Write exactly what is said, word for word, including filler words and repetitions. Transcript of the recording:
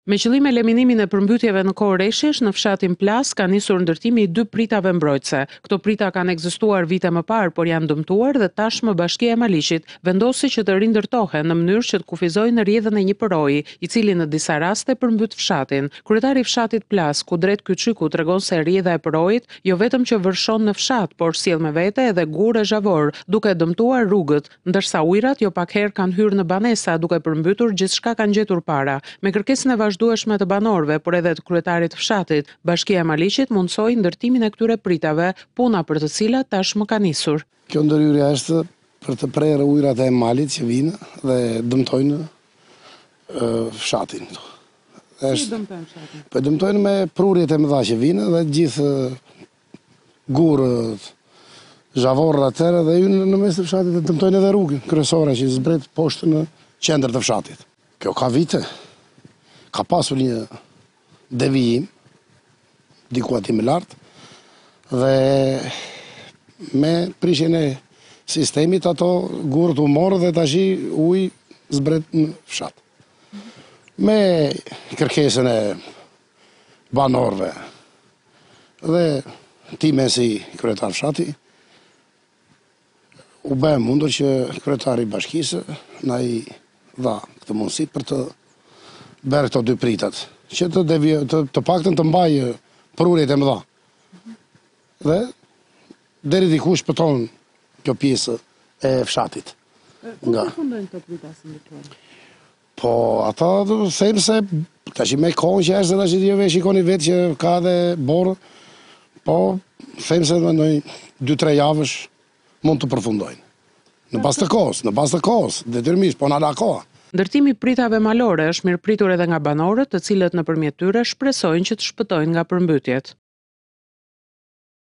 Me qëllim eliminimin e përmbytjeve në kohë reshjesh, në fshatin Plas ka nisur ndërtimi i dy pritave mbrojtëse. Këto prita kanë ekzistuar vite më parë, por janë dëmtuar dhe tashmë Bashkia e Maliqit vendosi që të rindërtohen në mënyrë që të kufizojnë rrjedhën e një përroji, i cili në disa raste përmbyt fshatin. Kryetari i fshatit Plas, Kudret Kyçyku, tregon se rrjedha e përrojit jo vetëm që vërshon në fshat, por sjell me vete edhe gurë e zhavor, duke dëmtuar rrugët, ndërsa ujërat jo pak herë kanë hyrë në banesa duke përmbytur gjithçka kanë gjetur para. Me kërkesën e vazhdueshme të banorëve, por edhe të kryetarit të fshatit, Bashkia e Maliqit mundsoi ndërtimin e këtyre pritave, puna për të cilat tashmë ka nisur. Kjo ndërhyrje është për të prerë ujërat e malit që vinë dhe dëmtojnë uh, fshatin. Si dëmtojnë fshatin? Po dëmtojnë me prurjet e mëdha që vinë dhe gjithë gurët, zhavorrat atëre dhe hyn në mes të fshatit dhe dëmtojnë edhe rrugën kryesore që zbret poshtë në qendër të fshatit. Kjo ka vite. Ka pasur një devijim, diku aty më lart, dhe me prishjen e sistemit ato gurët u morë dhe tash uji zbret në fshat. Me kërkesën e banorëve dhe time si kryetar fshati, u bë mundur që kryetari i bashkisë na i dha këtë mundësi për të bërë këto dy pritat, që të, devi, të, të paktën të mbajë prurjet e mëdha. Dhe deri diku shpëton kjo pjesë e fshatit. Ku përfundojnë këto prita si ndërtuar? Po, ata them se tash me kohën që është tash ju shikoni vetë që ka edhe borë, po them se në dy tre javësh mund të përfundojnë. Në bazë të kohës, në bazë të kohës, detyrimisht, po na la koha. Ndërtimi i pritave malore është mirëpritur edhe nga banorët, të cilët nëpërmjet tyre shpresojnë që të shpëtojnë nga përmbytjet.